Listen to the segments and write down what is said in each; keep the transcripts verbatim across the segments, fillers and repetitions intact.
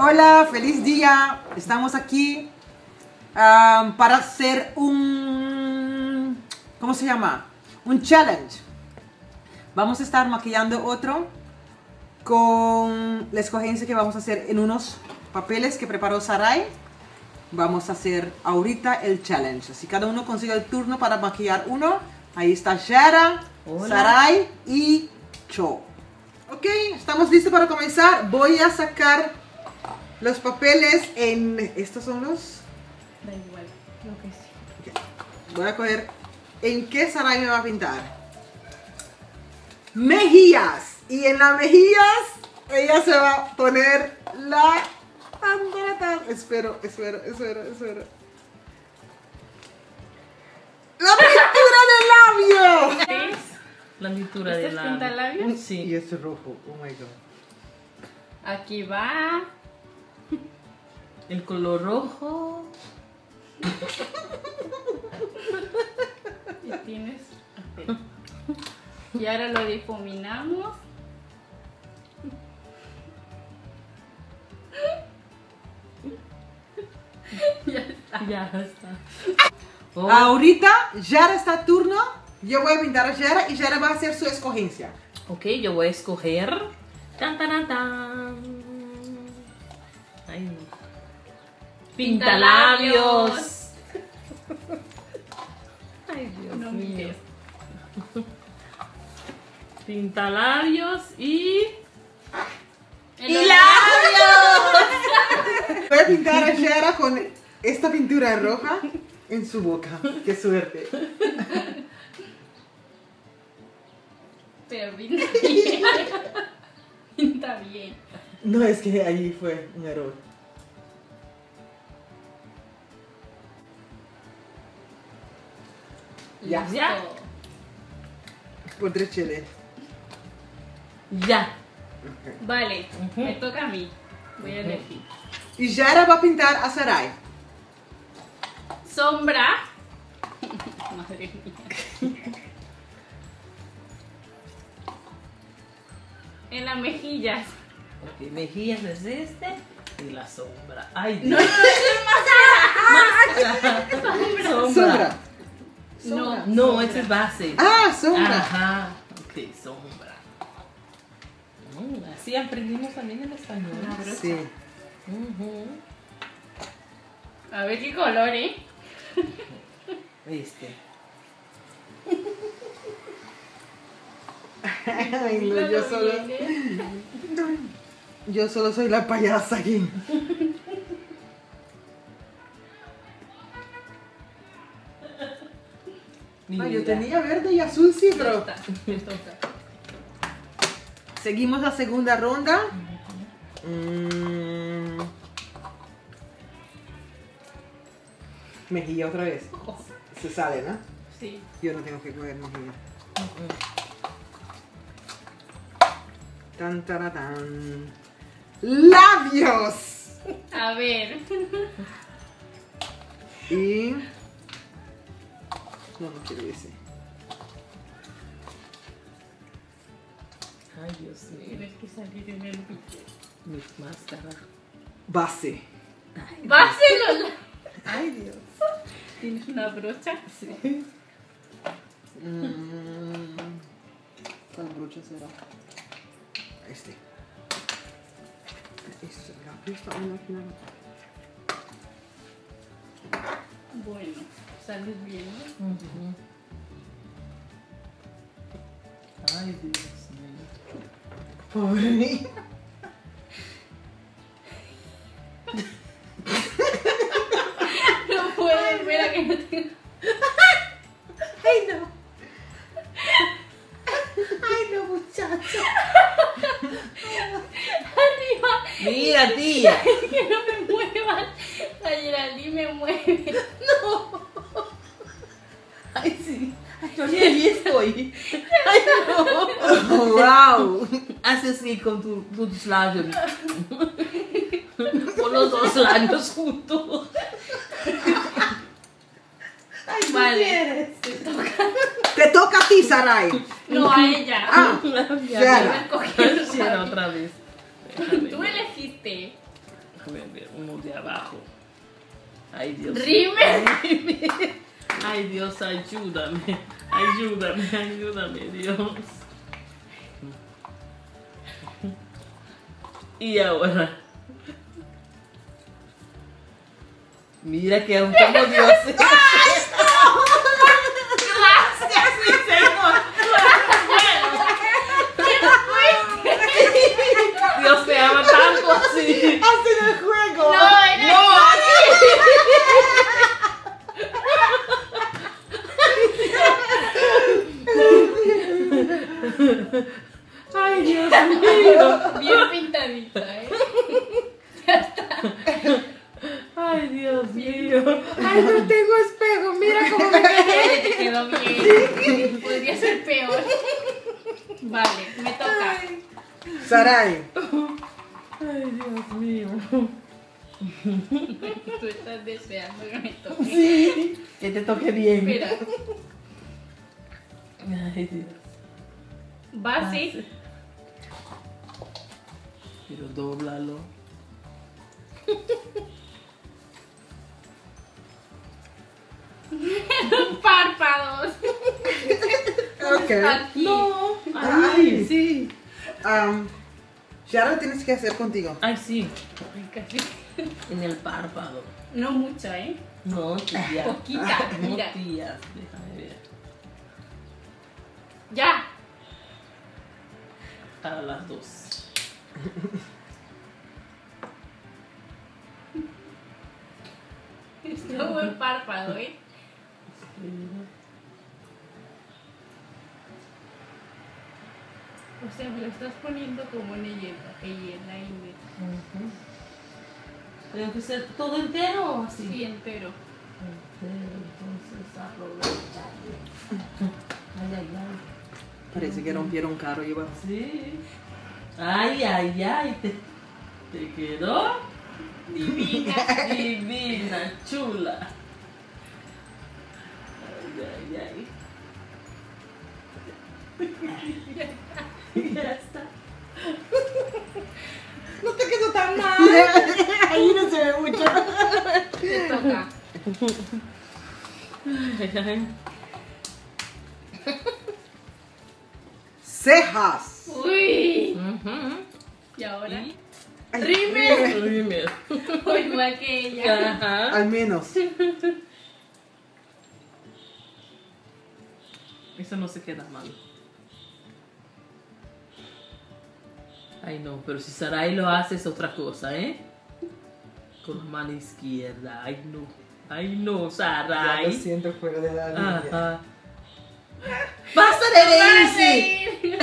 Hola, feliz día. Estamos aquí um, para hacer un... ¿Cómo se llama? Un challenge. Vamos a estar maquillando otro con la escogencia que vamos a hacer en unos papeles que preparó Sarai. Vamos a hacer ahorita el challenge. Así cada uno consigue el turno para maquillar uno. Ahí está Yara, Sarai y Cho. Ok, estamos listos para comenzar. Voy a sacar los papeles en... ¿Estos son los? Da igual, lo que sí. Okay. Voy a coger... ¿En qué Sarai me va a pintar? Mejillas. Y en las mejillas ella se va a poner la... Tan, tan, tan. Espero, espero, espero, espero. ¡La pintura de labio! ¿Qué es? La pintura ¿Este de es la... pintalabios? Sí. Y este rojo, oh my god. Aquí va. El color rojo. Y tienes. Espera. Y ahora lo difuminamos. Ya está. Ya está. Oh, Ahorita Yara está a turno. Yo voy a pintar a Yara y Yara va a hacer su escogencia. ok, yo voy a escoger. Tan, tan, tan. Ay, no. Pintalabios. Ay, Dios No mío. mires. Pintalabios y... El ¡Y olor. labios! Voy a pintar a Yara con esta pintura roja en su boca. ¡Qué suerte! Pero pinta bien. Pinta bien. No, es que ahí fue un error. Ya. Ya. Listo. Pondré chile. Ya. Vale, Ujú. me toca a mí. Voy a Ujú. elegir. Y Yara va a pintar a Sarai. Sombra. Madre mía. En las mejillas. Ok, mejillas es este y la sombra. Ay, No, Dios. no, Sombra. Sombra. no. No, ese es base. Ah, sombra. Ajá. Ok, sombra. Mm, así aprendimos también el español. Una brocha. Sí. Ujú. A ver qué color, ¿eh? Este. Ay, no, yo Míralo solo, bien, ¿eh? yo solo soy la payasa aquí. Ay, yo Mira. tenía verde y azul, sí, Ya pero... está, me toca. Seguimos la segunda ronda. Mm. Mejilla otra vez. Ojo. Se sale, ¿no? Sí. Yo no tengo que coger mejilla. Ujú. Tan, taratán. ¡Labios! A ver. Y... No, no quiero ese. Ay, Dios mío. Tienes que salir en el video. Mi máscara. Base. Ay, ¡Va a hacerlo! Ay, Dios. ¿Tienes una brocha? Sí. Mm. ¿Cuál brocha será? Este. Este, la pista, una aquí, una. Bueno, sales bien, ¿no? Ujú. Ay, Dios mío. Pobre niño. No puedo, espera que no tengo. ¡Ay, no! ¡Ay, no, muchacho! Arriba, Mira, tía. que no me muevas. La Geraldine me mueve. Ay, sí. Ay, yo ni allí estoy. Ay, no. ¡Wow! Haces así con tu- tus labios. Con los dos labios juntos. Ay, ¿qué Vale. quieres? Te toca. Te toca a ti, Sarai. No, a ella. Ah, Ya, Yara. Voy a escoger Sí, era otra vez. Déjame Tú ver. elegiste. Déjame ver uno de abajo. Ay, Dios. Rime. Ay, Dios, ayúdame. Ayúdame, ayúdame, Dios. Y ahora. Mira que aún como Dios. Gracias, mi señor. Dios te ama tanto así. ¡Así de juego! No, era No. Ay, Dios mío. bien pintadita, ¿eh? Ay, Dios mío. ¡Ay, no tengo espejo! ¡Mira cómo me quedé! Te quedó bien. Podría ser peor. Vale, me toca. Sarai, Ay, Dios mío. Tú estás deseando que me toque. Sí. Que te toque bien. Espera, Ay, Dios. va así. Pero dóblalo. Párpados. ok. Aquí. No. Ay. Ay, sí. Um, ya lo tienes que hacer contigo. Ay, sí. Ay, casi. En el párpado. No mucho, ¿eh? No, tía. Poquita, No, mira. tía. Déjame ver. Ya. Para las dos. Es como el párpado, ¿eh? O sea, me lo estás poniendo como una hiena, hiena y me... ¿Tengo que ser todo entero o así? Sí, entero. Entero, entonces aprovechar. Ay, ay, ay. Parece que rompieron un carro, Iván. Sí. Ay, ay, ay. Te, te quedó Divina. divina, chula. Ay, ay, ay. Ya está. No te quedó tan mal. Ahí no se ve mucho. Te toca. Ay, ay. Cejas. Uy. Ujú. Y ahora. Y- Ay, Rime. Dime. O igual que ella. Ajá. Al menos. Eso no se queda mal. Ay, no, pero si Sarai lo hace es otra cosa, ¿eh? Con la mano izquierda. Ay, no. Ay, no, Ya Sarai. lo siento fuera de la línea. Ajá. ¡Basta de reírse!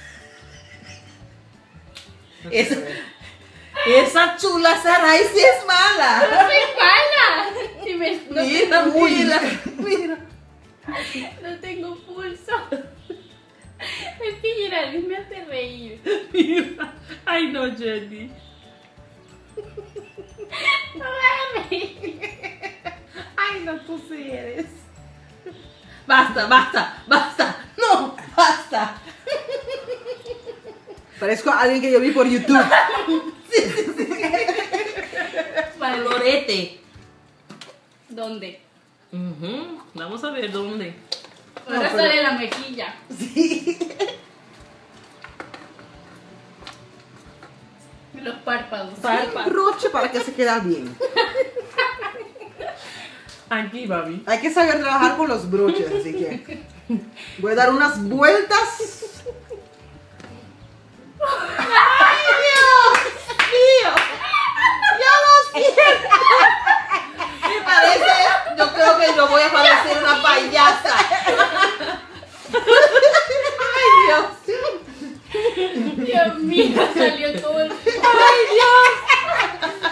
Esa, esa chula Sarai sí es mala. ¡No soy mala! Y me, no, Mira, mira, mira. no tengo pulso. Es que Geraldine me hace reír. Mira. Ay, no, Jenny. No me hagas reír. Ay, no, tú sí eres. Basta, basta, basta. No, basta. Parezco a alguien que yo vi por YouTube. Vale. Lorete. ¿Dónde? Ujú. Vamos a ver dónde. Ahora No, pero- sale la mejilla. Sí. Los párpados. Párpado. Broche para que se quede bien. Aquí, Babi. Hay que saber trabajar con los broches, así que voy a dar unas vueltas. ¡Ay, Dios mío! ¡Ya lo siento! Me parece, yo creo que yo voy a parecer una payasa. Ay, Dios. Dios mío, salió todo el... Ay, Dios.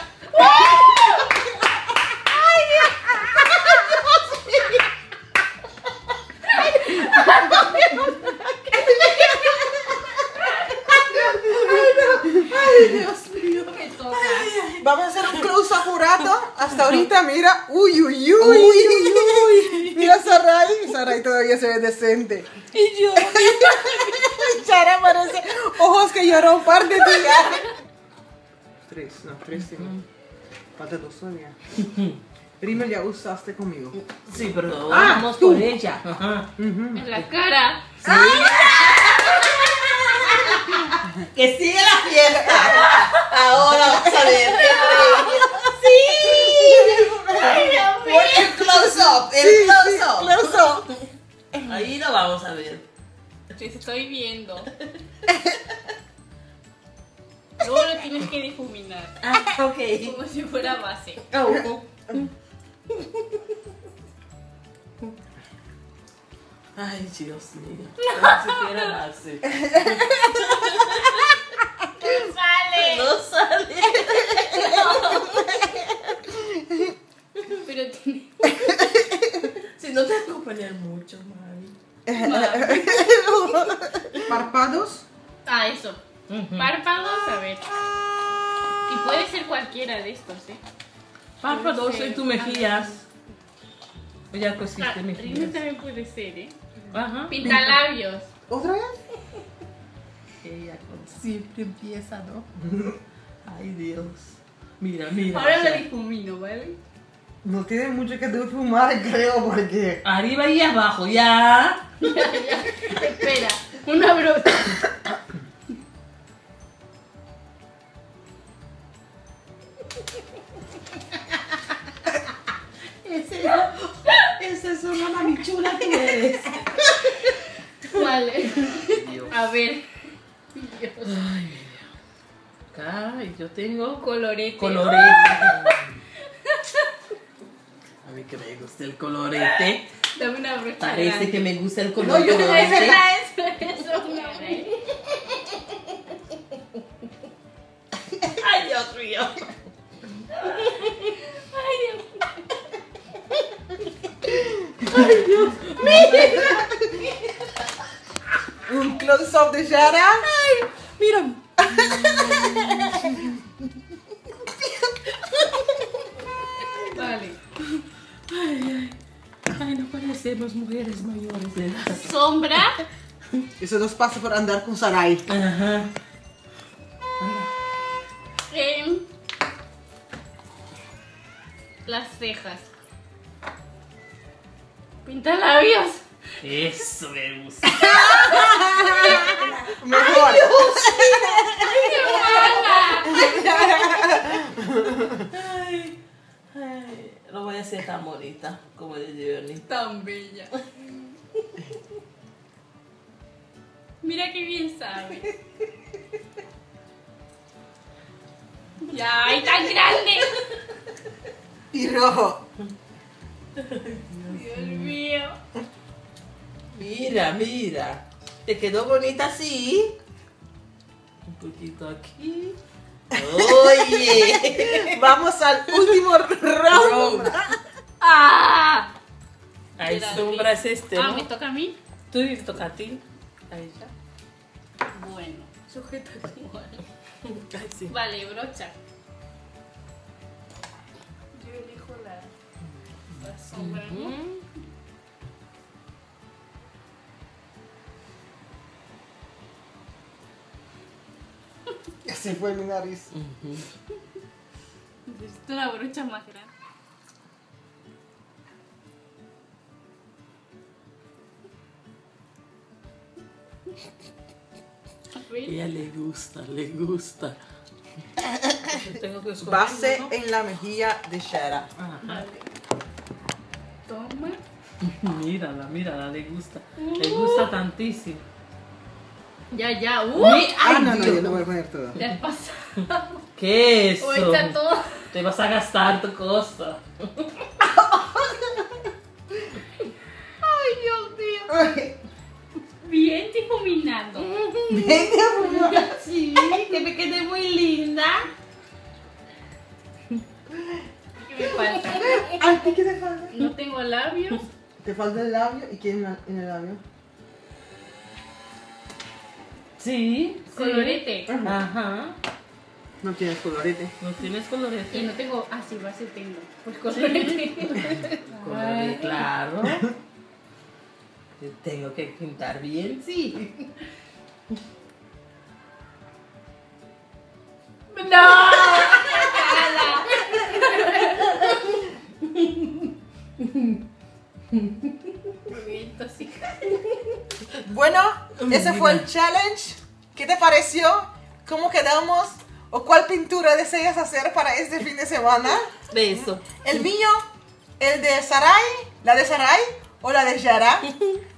Ay, Dios mío. Me toca. Vamos a hacer un close up un rato. Hasta ahorita, mira. Uy, uy, uy. Mira a Sarai. Sarai todavía se ve decente. Y yo. Chara parece ojos que lloró un par de días. Tres, no, tres sí. Falta dos todavía. Rímel ya usaste conmigo. Sí, pero ahora Ah, vamos tú. por ella. Ajá. Ujú. En la cara. Que sigue la fiesta. Ahora vamos a ver. Sí. Ay, Dios mío. El close up, el close up. Close up. Ahí lo vamos a ver. Te estoy viendo. Luego lo tienes que difuminar. Ah, ok. Como si fuera base. Oh. Ay, Dios mío. Como si fuera base. ¡Sale! No sale. Pero tiene. Si no te acompañan mucho, mami. Párpados. Ah, eso. Párpados, a ver. Y puede ser cualquiera de estos, ¿eh? Párpados en tus mejillas. Ya Ah, cosiste Rímel mejillas. también puede ser, ¿eh? Ajá. Pintalabios. ¿Otra vez? Ella con- siempre empieza, ¿no? Ay, Dios. Mira, mira. Ahora o sea, lo difumino, ¿vale? No tiene mucho que fumar, creo, porque... arriba y abajo, ya. Espera, una brocha. Ese, esa es una mamichula que eres. Vale. Dios. A ver. Dios. Ay, acá y yo tengo Colorete. colorete. A mí que me gusta el colorete. Dame una brocha. Parece grande. que me gusta el No, color yo tengo colorete. Eso, eso, eso. Ay, Dios mío. Ay, Dios. Un close-up de Yara. Mira. Vale. Ay, ay. Ay, no parecemos mujeres mayores de edad. Sombra. Eso nos pasa por andar con Sarai. Ajá. em, las cejas. Pintalabios. Eso me gusta. Mejor. Ay, ay, no voy a ser tan bonita como de Journey. Tan bella. Mira qué bien sabe. Ya, ¡ay, tan grande! Y rojo. Dios mío. Mira, mira. ¿Te quedó bonita así? Un poquito aquí. Oye. Vamos al último round. ¡Ah! Hay Espera, sombras este, Ah, ¿no? ¿me toca a mí? Tú te toca a ti. Ahí ya. Bueno, sujeta igual. Ay, sí. Vale, brocha. Yo elijo la, la sombra, ¿no? Se fue mi nariz. Ujú. Necesito una brocha más grande. A ver. Ella le gusta, le gusta. Yo tengo que escoger, Base ¿no? en la mejilla de Shara. Ajá. Vale. Toma. Mírala, mírala, le gusta. Le gusta tantísimo. Ya, ya. ¡Uh! Mi- Ah, ay, no, no, Dios. yo no voy a poner todo. Ya has pasado. ¿Qué es O eso? está todo. Te vas a gastar tu cosa. Ay, Dios mío. Ay, Bien difuminado. venga, Sí, que me quedé muy linda. ¿Qué me falta? Ay, ¿qué te falta? No tengo labios. Te falta el labio y ¿qué en, la- en el labio? Sí, sí. Colorete. Ajá. No tienes colorete. ¿No tienes Y colorete? no tengo. Ah, sí, base tengo. Pues colorete. Colorete, claro. Tengo que pintar bien, sí. ¡No! ¡Cala! Bien tóxica. Bueno, ese fue el challenge. ¿Qué te pareció? ¿Cómo quedamos? ¿O cuál pintura deseas hacer para este fin de semana? Beso. ¿El mío? ¿El de Sarai? ¿La de Sarai? ¿O la de Yara?